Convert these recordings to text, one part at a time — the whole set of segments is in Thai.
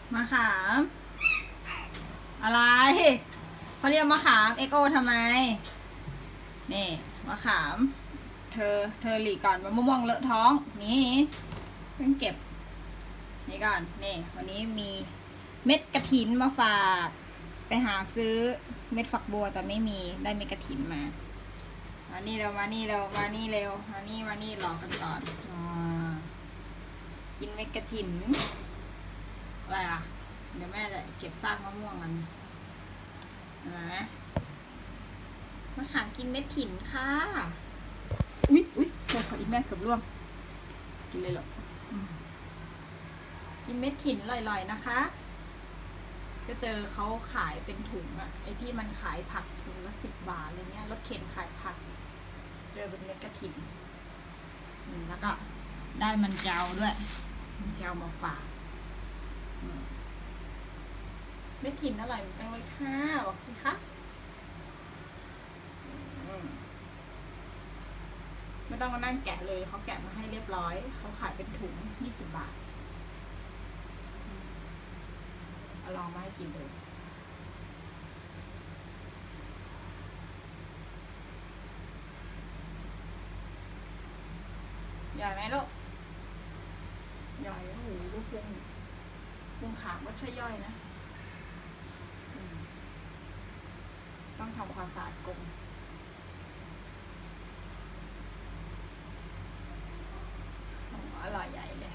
มะขามอะไรเขาเรียกมะขามเอ็กโอทำไมนี่มะขามเธอหลีก่อนมะม่วงเลอะท้องนี่เพิ่งเก็บนี่ก่อนนี่วันนี้มีเม็ดกระถินมาฝากไปหาซื้อเม็ดฝักบัวแต่ไม่มีได้เม็ดกระถินมานี่เร็วมานี่เร็วมานี่เร็วมานี่รอกันก่อนกินเม็ดกระถินอะไรอ่ะเดี๋ยวแม่จะเก็บซากมะม่วงมันนะมะขามกินเม็ดถิ่นค่ะอุ๊ยโทรศัพท์อีแม่เกือบร่วงกินเลยหรอกินเม็ดถิ่นลอยๆนะคะก็เจอเขาขายเป็นถุงอะไอที่มันขายผักถุงละ10 บาทอะไรเงี้ยรถเข็นขายผักเจอเป็นเม็ดกระถิ่นแล้วก็ได้มันเจ้าด้วยมันเจ้ามาฝากเม็ดถิ่นอร่อยจังเลยค่ะบอกสิคะไม่ต้องมานั่งแกะเลยเขาแกะมาให้เรียบร้อยเขาขายเป็นถุง20 บาทเอาลองมาให้กินเลยใหญ่ไหมลูกใหญ่โอ้โหลูกพุงขาก็ใช่ย่อยนะต้องทำความสะอาดกรงอร่อยใหญ่เลย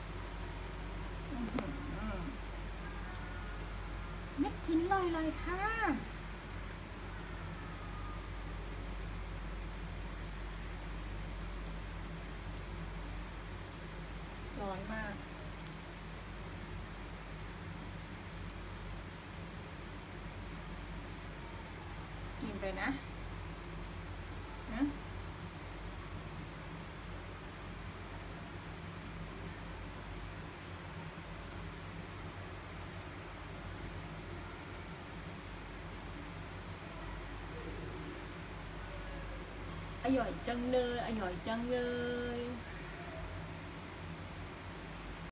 เม็ดทิ้นลอยๆค่ะร้อนมากกินไปนะอร่อยจังเลยอร่อยจังเลย